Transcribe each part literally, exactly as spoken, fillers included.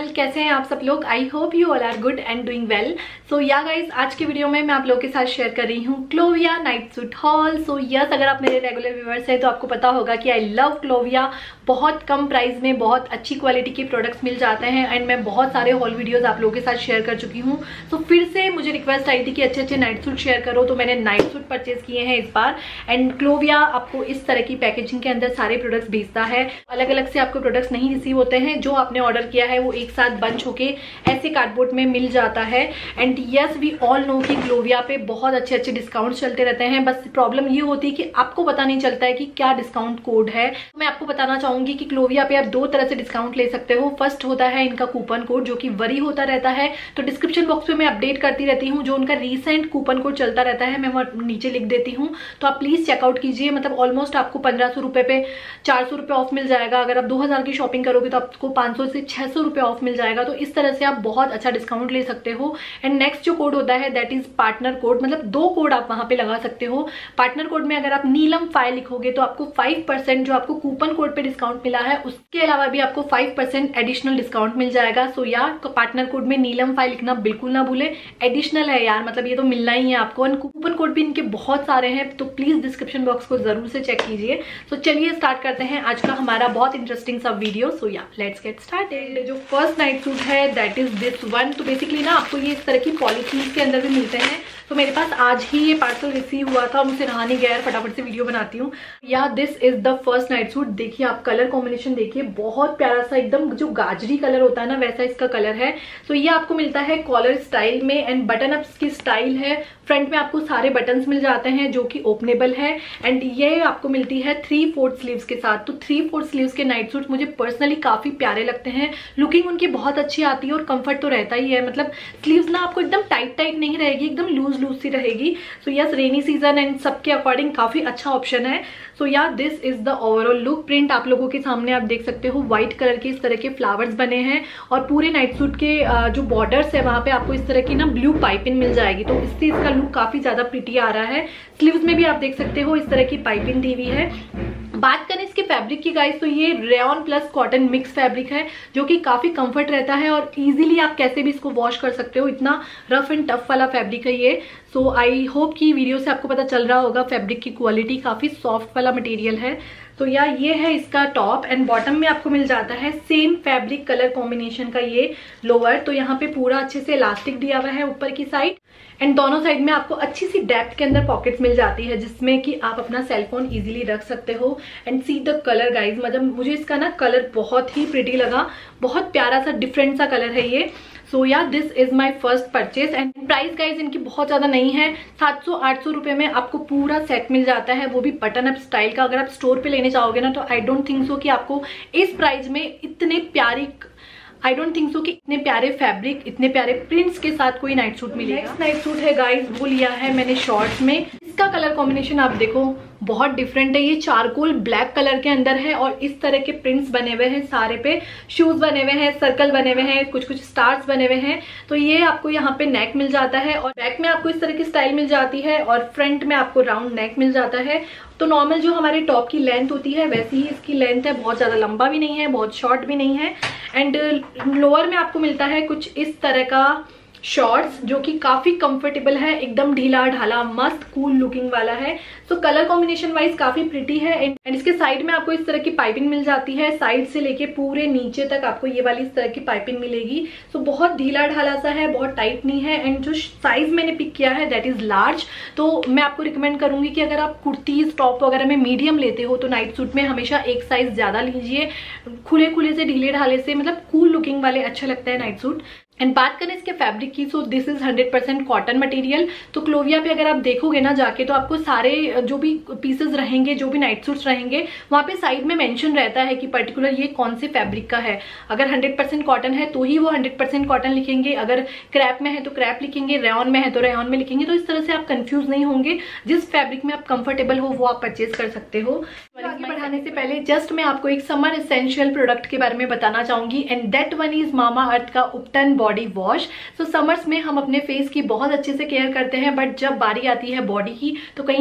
कैसे हैं आप सब लोग। I hope you all are good and doing well. So yeah guys, आज के वीडियो में मैं आप लोगों के साथ शेयर कर रही हूँ Clovia night suit haul. So yes, अगर आप मेरे रेगुलर व्यूअर्स हैं तो आपको पता होगा कि आई लव क्लोविया। बहुत कम प्राइस में बहुत अच्छी क्वालिटी के प्रोडक्ट्स मिल जाते हैं एंड मैं बहुत सारे हॉल वीडियोस आप लोगों के साथ शेयर कर चुकी हूँ। तो फिर से मुझे रिक्वेस्ट आई थी कि अच्छे अच्छे नाइट सूट शेयर करो, तो मैंने नाइट सूट परचेज किए हैं इस बार। एंड क्लोविया आपको इस तरह की पैकेजिंग के अंदर सारे प्रोडक्ट्स भेजता है। अलग अलग से आपको प्रोडक्ट्स नहीं रिसीव होते हैं, जो आपने ऑर्डर किया है वो एक साथ बंच होके ऐसे कार्डबोर्ड में मिल जाता है। And yes, we all know कि क्लोविया पे बहुत अच्छे अच्छे डिस्काउंट चलते रहते हैं। बस प्रॉब्लम ये होती है कि आपको पता नहीं चलता है कि क्या डिस्काउंट कोड है। मैं आपको बताना चाहूंगी कि क्लोविया पे आप दो तरह से डिस्काउंट ले सकते हो। फर्स्ट होता है इनका कूपन कोड, जो कि वरी होता रहता है। तो डिस्क्रिप्शन बॉक्स में मैं अपडेट करती रहती हूँ, जो उनका रीसेंट कूपन कोड चलता रहता है मैं वो नीचे लिख देती हूँ। तो आप प्लीज चेकआउट कीजिए। मतलब ऑलमोस्ट आपको पंद्रह सौ रुपए पे चार सौ रुपए ऑफ मिल जाएगा। अगर आप दो हजार की शॉपिंग करोगे तो आपको पांच सौ से छह सौ रुपए ऑफ मिल जाएगा। तो इस तरह से आप बहुत अच्छा डिस्काउंट ले सकते हो। एंड नेक्स्ट जो कोड होता है दैट इज पार्टनर कोड। मतलब दो कोड आप वहां पे लगा सकते हो। पार्टनर कोड में अगर आप नीलम फाइव लिखोगे तो आपको फाइव परसेंट जो आपको कूपन कोड पे डिस्काउंट मिला है उसके अलावा भी आपको फाइव परसेंट एडिशनल डिस्काउंट मिल जाएगा। सो यार, पार्टनर कोड में नीलम फाइव लिखना बिल्कुल ना भूले। एडिशनल है यार, मतलब ये तो मिलना ही है आपको। एंड कूपन कोड भी इनके बहुत सारे हैं, तो प्लीज डिस्क्रिप्शन बॉक्स को जरूर से चेक कीजिए। तो चलिए स्टार्ट करते हैं आज का हमारा बहुत इंटरेस्टिंग सा video. So yeah let's get started. जो फर्स्ट नाइट सूट है दैट इज दिस वन। तो बेसिकली ना आपको ये इस तरह की पॉलीथीन के अंदर भी मिलते हैं। तो मेरे पास आज ही ये पार्सल रिसीव हुआ था, मुझसे रहा नहीं गया, फटाफट से वीडियो बनाती हूँ। Yeah this is the first night suit. देखिए आप कलर कॉम्बिनेशन देखिए, बहुत प्यारा सा एकदम जो गाजरी कलर होता है ना वैसा इसका कलर है। तो ये आपको मिलता है कॉलर स्टाइल में एंड बटन अप्स की स्टाइल है। फ्रंट में आपको सारे बटन्स मिल जाते हैं जो कि ओपनेबल है। एंड ये आपको मिलती है थ्री फोर्थ स्लीव्स के साथ। तो थ्री फोर्थ स्लीव्स के नाइट सूट मुझे पर्सनली काफी प्यारे लगते हैं। लुकिंग उनकी बहुत अच्छी आती है और कंफर्ट तो रहता ही है। मतलब स्लीव्स ना आपको एकदम टाइट टाइट नहीं रहेगी, एकदम लूज लूज सी रहेगी। So yes, rainy season and सबके अकॉर्डिंग काफी अच्छा ऑप्शन है। So yeah this is the overall look. Print आप लोगों के सामने आप देख सकते हो, व्हाइट कलर के इस तरह के फ्लावर्स बने हैं और पूरे नाइट सूट के जो बॉर्डर्स है वहां पे आपको इस तरह की ना ब्लू पाइपिंग मिल जाएगी। तो इससे इसका लुक काफी ज्यादा प्रिटी आ रहा है। स्लीव्स में भी आप देख सकते हो इस तरह की पाइपिंग दी हुई है। बात करें इसके फैब्रिक की गाइस, तो ये rayon plus cotton mix fabric है, जो कि काफी कंफर्ट रहता है और इजीली आप कैसे भी इसको वॉश कर सकते हो। इतना रफ एंड टफ वाला फैब्रिक है ये। सो आई होप कि वीडियो से आपको पता चल रहा होगा फैब्रिक की क्वालिटी काफी सॉफ्ट वाला मटेरियल है। तो या ये है इसका टॉप एंड बॉटम में आपको मिल जाता है सेम फैब्रिक कलर कॉम्बिनेशन का ये लोअर। तो यहाँ पे पूरा अच्छे से इलास्टिक दिया हुआ है ऊपर की साइड एंड दोनों साइड में आपको अच्छी सी डेप्थ के अंदर पॉकेट्स मिल जाती है, जिसमें कि आप अपना सेलफोन इजीली रख सकते हो। And see the colour guys, मतलब मुझे इसका ना कलर बहुत ही प्रिटी लगा। बहुत प्यारा सा डिफरेंट सा कलर है ये। So yeah this is my first purchase and price guys इनकी बहुत ज्यादा नहीं है। सात सौ आठ सौ रुपए में आपको पूरा सेट मिल जाता है, वो भी बटन अप स्टाइल का। अगर आप स्टोर पे लेने जाओगे ना तो आई डोंट थिंक सो कि आपको इस प्राइस में इतने प्यारी आई डोंट थिंक सो कि इतने प्यारे फैब्रिक इतने प्यारे प्रिंट्स के साथ कोई नाइट सूट मिलेगा। नेक्स्ट नाइट सूट है गाइज, वो लिया है मैंने शॉर्ट्स में। इसका कलर कॉम्बिनेशन आप देखो बहुत डिफरेंट है। ये चारकोल ब्लैक कलर के अंदर है और इस तरह के प्रिंट्स बने हुए हैं सारे पे। शूज बने हुए हैं, सर्कल बने हुए हैं, कुछ कुछ स्टार्स बने हुए हैं। तो ये आपको यहाँ पे नेक मिल जाता है और बैक में आपको इस तरह की स्टाइल मिल जाती है और फ्रंट में आपको राउंड नेक मिल जाता है। तो नॉर्मल जो हमारे टॉप की लेंथ होती है वैसी ही इसकी लेंथ है। बहुत ज्यादा लंबा भी नहीं है, बहुत शॉर्ट भी नहीं है। एंड लोअर में आपको मिलता है कुछ इस तरह का शॉर्ट्स, जो कि काफी कंफर्टेबल है, एकदम ढीला ढाला मस्त कूल लुकिंग वाला है। सो कलर कॉम्बिनेशन वाइज काफी प्रिटी है। एंड इसके साइड में आपको इस तरह की पाइपिंग मिल जाती है। साइड से लेके पूरे नीचे तक आपको ये वाली इस तरह की पाइपिंग मिलेगी। सो बहुत ढीला ढाला सा है, बहुत टाइट नहीं है। एंड जो साइज मैंने पिक किया है दैट इज लार्ज। तो मैं आपको रिकमेंड करूंगी कि अगर आप कुर्तीज टॉप वगैरह में मीडियम लेते हो तो नाइट सूट में हमेशा एक साइज ज्यादा लीजिए। खुले खुले से ढीले ढाले से मतलब कूल लुकिंग वाले अच्छा लगता है नाइट सूट। एंड बात करें इसके फैब्रिक की, so this is hundred percent cotton material. तो क्लोविया पे अगर आप देखोगे ना जाके तो आपको सारे जो भी पीसेस रहेंगे, जो भी नाइट सूट्स रहेंगे, वहां पे साइड में मेंशन रहता है कि पर्टिकुलर ये कौन से फैब्रिक का है। अगर हंड्रेड परसेंट कॉटन है तो ही वो हंड्रेड परसेंट कॉटन लिखेंगे, अगर क्रैप में है तो क्रैप लिखेंगे, रेयॉन में है तो रेयॉन में लिखेंगे। तो इस तरह से आप कंफ्यूज नहीं होंगे। जिस फैब्रिक में आप कंफर्टेबल हो वो आप परचेज कर सकते हो। आगे बढ़ाने से पहले जस्ट मैं आपको एक समर एसेंशियल प्रोडक्ट के बारे में बताना चाहूंगी and that one is Mama Earth का ubtan body wash. So summers में हम अपने फेस की बहुत अच्छे से केयर करते हैं, बट जब बारी आती है बॉडी की तो कहीं ना कहीं हम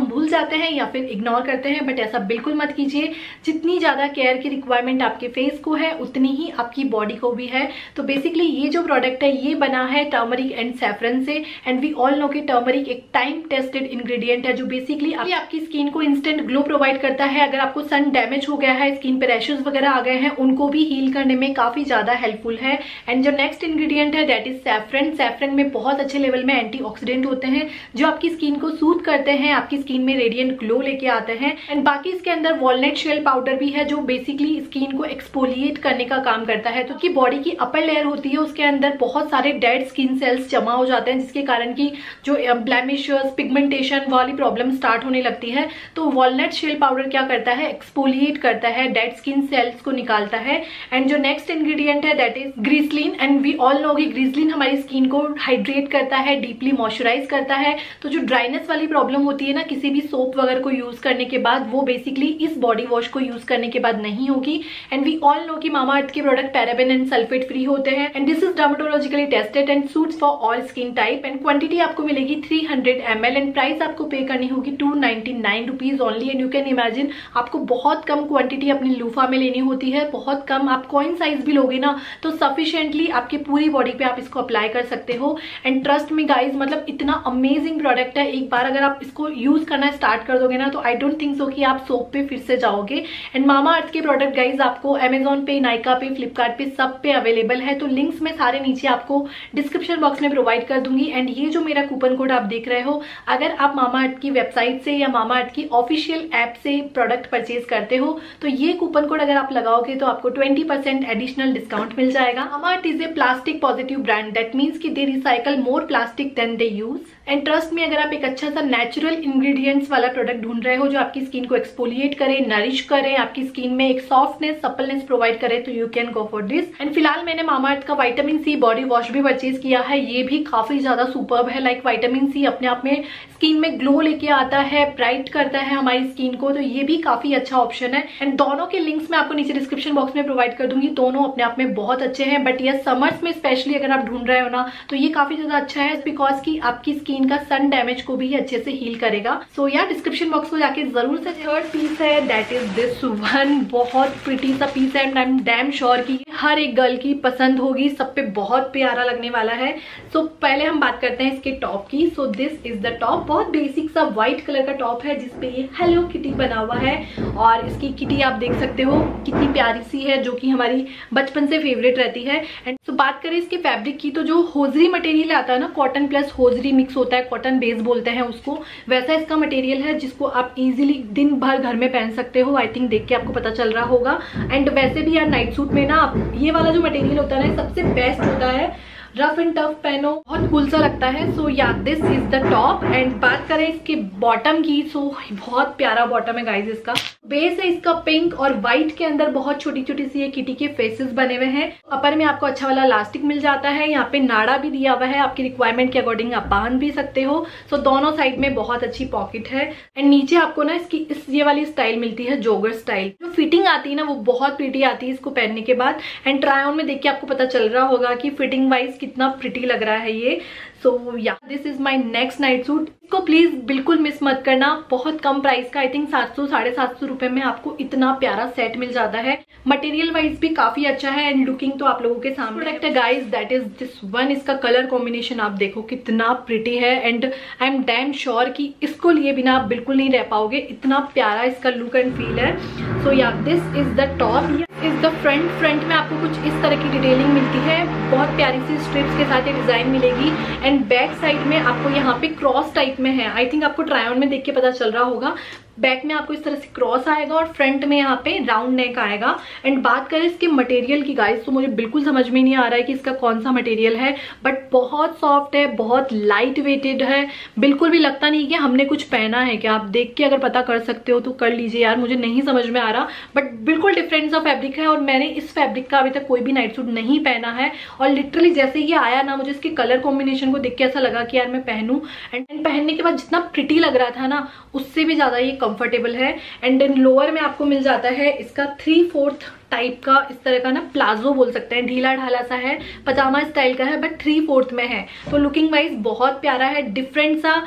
भूल जाते हैं या फिर इग्नोर करते हैं, बट ऐसा बिल्कुल मत कीजिए। जितनी ज़्यादा केयर की रिक्वायरमेंट आपके फेस को है उतनी ही आपकी बॉडी को भी है। तो बेसिकली ये जो प्रोडक्ट है ये बना है टर्मरिक एंड सैफरन से, एंड वी ऑल नो कि टर्मरिक एक टाइम टेस्टेड इंग्रेडिएंट है जो बेसिकली आपकी स्किन को इंस्टेंट ग्लो प्रोवाइड करता है। अगर आपको सन डैमेज हो गया है, स्किन पे रैशेस वगैरह आ गए हैं, उनको भी हील करने में काफी ज्यादा हेल्पफुल है। एंड जो नेक्स्ट इंग्रेडिएंट है दैट इज सैफरन। सैफरन में बहुत अच्छे लेवल में एंटीऑक्सीडेंट होते हैं जो आपकी स्किन को सूथ करते हैं, आपकी स्किन में रेडिएंट ग्लो लेके आते हैं। एंड बाकी इसके अंदर वॉलनट शेल पाउडर भी है जो बेसिकली स्किन को एक्सफोलिएट करने का काम करता है। तो कि बॉडी की अपर लेयर होती है उसके अंदर बहुत सारे डेड स्किन सेल्स जमा हो जाते हैं, जिसके कारण की जो ब्लैमिशेस, पिगमेंटेशन वाली प्रॉब्लम स्टार्ट होने लगती है। तो वॉलनट शेल पाउडर क्या करता है, एक्सफोलिएट करता है, डेड स्किन सेल्स को निकालता है। एंड जो नेक्स्ट इंग्रेडिएंट है that is glycerin. And we all know कि ग्रीसलिन हमारी स्किन को हाइड्रेट करता है, डीपली मॉइस्चराइज करता है। तो जो ड्राइनेस वाली प्रॉब्लम होती है ना किसी भी सोप वगैरह को यूज करने के बाद, वो बेसिकली इस बॉडी वॉश को यूज करने के बाद नहीं होगी। एंड वी ऑल नो कि मामाअर्थ के product paraben and sulphate free होते हैं, and this is dermatologically tested and suits for all skin type. And quantity आपको मिलेगी three hundred M L, and price आपको पे करनी होगी two ninety nine rupees only. And you can imagine आपको बहुत कम क्वांटिटी अपनी लूफा में लेनी होती है, बहुत कम। आप कॉइन साइज भी लोगे ना तो सफिशिएंटली आपकी पूरी बॉडी पे आप इसको अप्लाई कर सकते हो। एंड ट्रस्ट मी गाइज, मतलब इतना अमेजिंग प्रोडक्ट है, एक बार अगर आप इसको यूज करना स्टार्ट कर दोगे ना तो आई डोंट थिंक सो कि आप सोप पे फिर से जाओगे। एंड मामाअर्थ के प्रोडक्ट गाइज आपको अमेजोन पे, नाइका पे, फ्लिपकार्ट पे, सब पे अवेलेबल है। तो लिंक्स मैं सारे नीचे आपको डिस्क्रिप्शन बॉक्स में प्रोवाइड कर दूंगी। एंड ये जो मेरा कूपन कोड आप देख रहे हो, अगर आप मामाअर्थ की वेबसाइट से या मामाअर्थ की ऑफिशियल ऐप से प्रोडक्ट परचेज करते हो तो ये कूपन कोड अगर आप लगाओगे तो आपको ट्वेंटी परसेंट एडिशनल डिस्काउंट मिल जाएगा। Mamaearth is a plastic positive brand, that means कि they recycle more plastic than they use. And trust में, अगर आप एक अच्छा सा नेचुरल इंग्रेडिएंट्स वाला प्रोडक्ट ढूंढ रहे हो जो आपकी स्किन को एक्सफोलिएट करे, नरिश करे, आपकी स्किन में एक सॉफ्टनेस, सपलनेस प्रोवाइड करे, तो you can go for this. And फिलहाल मैंने मामाअर्थ का विटामिन सी बॉडी वॉश भी परचेज किया है, ये भी काफी ज्यादा सुपर्ब है। लाइक विटामिन सी अपने आप में स्किन में ग्लो लेके आता है, ब्राइट करता है हमारी स्किन को, तो ये भी काफी अच्छा ऑप्शन है। एंड दोनों के लिंक्स मैं आपको नीचे डिस्क्रिप्शन बॉक्स में प्रोवाइड कर दूंगी, दोनों अपने आप में बहुत अच्छे हैं। बट ये समर्स में स्पेशली अगर आप ढूंढ रहे हो ना तो ये काफी ज्यादा अच्छा है, बिकॉज की आपकी स्किन का सन डैमेज को भी अच्छे से हील करेगा। So so, yeah description box को जाके जरूर से। थर्ड पीस है दैट इज दिस वन, बहुत प्रिटी सा पीस है and I am damn sure कि हर एक गर्ल की पसंद होगी, सब पे बहुत प्यारा लगने वाला है। सो so, पहले हम बात करते हैं इसके टॉप की। So this is the top, बहुत बेसिक सा व्हाइट कलर का टॉप है जिसपे ये हेलो किटी बना हुआ है, और इसकी किटी आप देख सकते हो कितनी प्यारी सी है, जो कि हमारी बचपन से फेवरेट रहती है। एंड सो so, बात करें इसके फैब्रिक की, तो जो होजरी मटेरियल आता है ना, कॉटन प्लस होजरी मिक्स होता है, कॉटन बेस बोलते हैं उसको, वैसा इसका मटेरियल है जिसको आप इजीली दिन भर घर में पहन सकते हो। आई थिंक देख के आपको पता चल रहा होगा। एंड वैसे भी यार नाइट सूट में ना ये वाला जो मटेरियल होता है ना सबसे बेस्ट होता है, रफ एंड टफ पहनो, बहुत कूल सा लगता है। So yeah this is the top. And बात करें इसके बॉटम की, सो so, बहुत प्यारा बॉटम है गाइज। इसका बेस है इसका पिंक और व्हाइट के अंदर बहुत छोटी छोटी सी ये किटी के फेसेस बने हुए हैं। अपर में आपको अच्छा वाला इलास्टिक मिल जाता है, यहाँ पे नाड़ा भी दिया हुआ है, आपकी रिक्वायरमेंट के अकॉर्डिंग आप बांध भी सकते हो। सो so, दोनों साइड में बहुत अच्छी पॉकेट है। एंड नीचे आपको ना इसकी इस ये वाली स्टाइल मिलती है, जोगर स्टाइल। जो फिटिंग आती है ना वो बहुत प्रिटी आती है इसको पहनने के बाद। एंड ट्राई ऑन में देख के आपको पता चल रहा होगा कि फिटिंग वाइज कितना प्रिटी लग रहा है ये। So yeah this is my next night suit. इसको प्लीज बिल्कुल मिस मत करना, बहुत कम प्राइस का, आई थिंक सात सौ साढ़े सात सौ रुपए में आपको इतना प्यारा सेट मिल जाता है। मटेरियल वाइज भी काफी अच्छा है एंड लुकिंग तो आप लोगों के सामने प्रोडक्ट है guys, that is this one. इसका कलर कॉम्बिनेशन आप देखो कितना प्रिटी है and I am damn sure कि इसको लिए बिना आप बिल्कुल नहीं रह पाओगे, इतना प्यारा इसका लुक एंड फील है। So yeah this is the top, is the front. Front में आपको कुछ इस तरह की डिटेलिंग मिलती है, बहुत प्यारी सी स्ट्रिप्स के साथ ये डिजाइन मिलेगी। एंड बैक साइड में आपको यहाँ पे क्रॉस टाइप में है, आई थिंक आपको ट्राई ऑन में देख के पता चल रहा होगा। बैक में आपको इस तरह से क्रॉस आएगा और फ्रंट में यहाँ पे राउंड नेक आएगा। एंड बात करें इसके मटेरियल की गाइस, तो मुझे बिल्कुल समझ में नहीं आ रहा है कि इसका कौन सा मटेरियल है, बट बहुत सॉफ्ट है, बहुत लाइट वेटेड है, बिल्कुल भी लगता नहीं कि हमने कुछ पहना है क्या। आप देख के अगर पता कर सकते हो तो कर लीजिए यार, मुझे नहीं समझ में आ रहा, बट बिल्कुल डिफरेंट सा फैब्रिक है। और मैंने इस फैब्रिक का अभी तक कोई भी नाइट सूट नहीं पहना है, और लिटरली जैसे ये आया ना, मुझे इसके कलर कॉम्बिनेशन को देख के ऐसा लगा कि यार मैं पहनूं। एंड पहनने के बाद जितना प्रिटी लग रहा था ना, उससे भी ज्यादा ये कंफर्टेबल है। एंड देन लोअर में आपको मिल जाता है इसका थ्री फोर्थ टाइप का, इस तरह का ना प्लाजो बोल सकते हैं, ढीला ढाला सा है, पजामा स्टाइल का है, बट थ्री फोर्थ में है। तो लुकिंग वाइज बहुत प्यारा है, डिफरेंट सा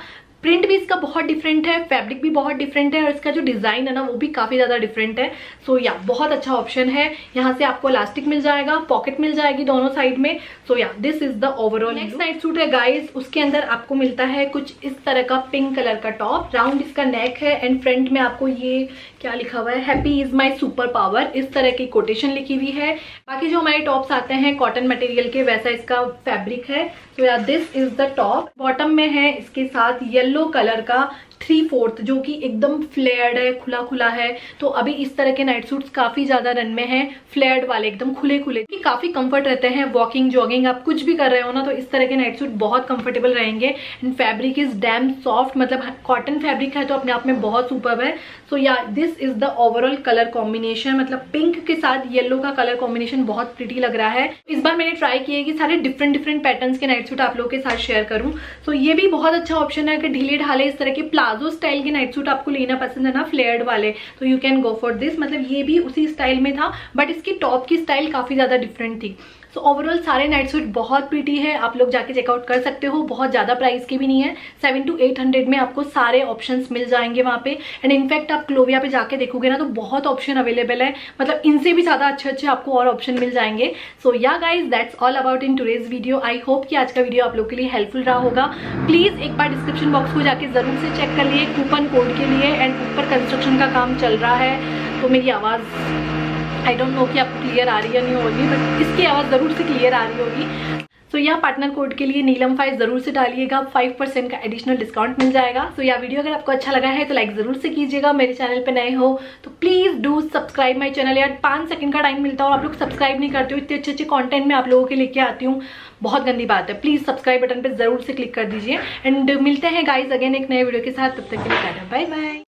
प्रिंट भी इसका बहुत डिफरेंट है, फैब्रिक भी बहुत डिफरेंट है और इसका जो डिजाइन है ना वो भी काफी ज्यादा डिफरेंट है। सो या बहुत अच्छा ऑप्शन है। यहाँ से आपको इलास्टिक मिल जाएगा, पॉकेट मिल जाएगी दोनों साइड में। So yeah this is the overall. Next night suit है गाइस, उसके अंदर आपको मिलता है कुछ इस तरह का पिंक कलर का टॉप, राउंड इसका नेक है एंड फ्रंट में आपको ये क्या लिखा हुआ है, happy is my super power, इस तरह की कोटेशन लिखी हुई है। बाकी जो हमारे टॉप्स आते हैं कॉटन मटेरियल के, वैसा इसका फैब्रिक है। तो यार this is the top. Bottom में है इसके साथ येलो कलर का थ्री फोर्थ जो कि एकदम फ्लेयर्ड है, खुला खुला है। तो अभी इस तरह के नाइट सूट्स काफी ज्यादा रन में हैं, फ्लेयर्ड वाले एकदम खुले खुले, कि काफी कंफर्ट रहते हैं। वॉकिंग जॉगिंग आप कुछ भी कर रहे हो ना तो इस तरह के नाइट सूट बहुत कंफर्टेबल रहेंगे। And fabric is damn soft, मतलब कॉटन फैब्रिक है तो अपने आप में बहुत सुपर्ब है। So yeah this is the overall colour combination, मतलब पिंक के साथ येलो का कलर कॉम्बिनेशन बहुत प्रिटी लग रहा है। इस बार मैंने ट्राई किया कि सारे डिफरेंट डिफरेंट पैटर्न्स के नाइट सूट आप लोगों के साथ शेयर करूं। सो so, ये भी बहुत अच्छा ऑप्शन है। अगर ढीले ढाले इस तरह के प्लाजो स्टाइल के नाइट सूट आपको लेना पसंद है ना, फ्लेयर्ड वाले, तो you can go for this. मतलब ये भी उसी स्टाइल में था बट इसकी टॉप की स्टाइल काफी ज्यादा डिफरेंट थी। सो so, ओवरऑल सारे नाइट सूट बहुत प्रीटी है, आप लोग जाके चेकआउट कर सकते हो। बहुत ज्यादा प्राइस की भी नहीं है, सेवन टू एट हंड्रेड में आपको सारे ऑप्शंस मिल जाएंगे वहाँ पे। एंड इनफैक्ट आप क्लोविया पे जाके देखोगे ना तो बहुत ऑप्शन अवेलेबल है, मतलब इनसे भी ज्यादा अच्छे अच्छे आपको और ऑप्शन मिल जाएंगे। So yeah guys that's all about in today's video. I hope कि आज का वीडियो आप लोग के लिए हेल्पफुल रहा होगा। प्लीज एक बार डिस्क्रिप्शन बॉक्स को जाके जरूर से चेक कर लिए कूपन कोड के लिए। एंड ऊपर कंस्ट्रक्शन का काम चल रहा है तो मेरी आवाज आई डोंट नो कि आपको क्लियर आ रही है नहीं होगी, बट इसकी आवाज़ ज़रूर से क्लियर आ रही होगी। सो so, यह पार्टनर कोड के लिए नीलम फाइव जरूर से डालिएगा, फाइव परसेंट का एडिशनल डिस्काउंट मिल जाएगा। सो so, यह वीडियो अगर आपको अच्छा लगा है तो लाइक जरूर से कीजिएगा। मेरे चैनल पे नए हो तो please do subscribe my channel. यार पाँच सेकंड का टाइम मिलता है और आप लोग सब्सक्राइब नहीं करते हो। इतने अच्छे अच्छे कंटेंट में आप लोगों के लेके आती हूँ, बहुत गंदी बात है। प्लीज सब्सक्राइब बटन पे जरूर से क्लिक कर दीजिए। एंड मिलते हैं गाइज अगेन एक नए वीडियो के साथ, तब तक के लिए बाय बाय।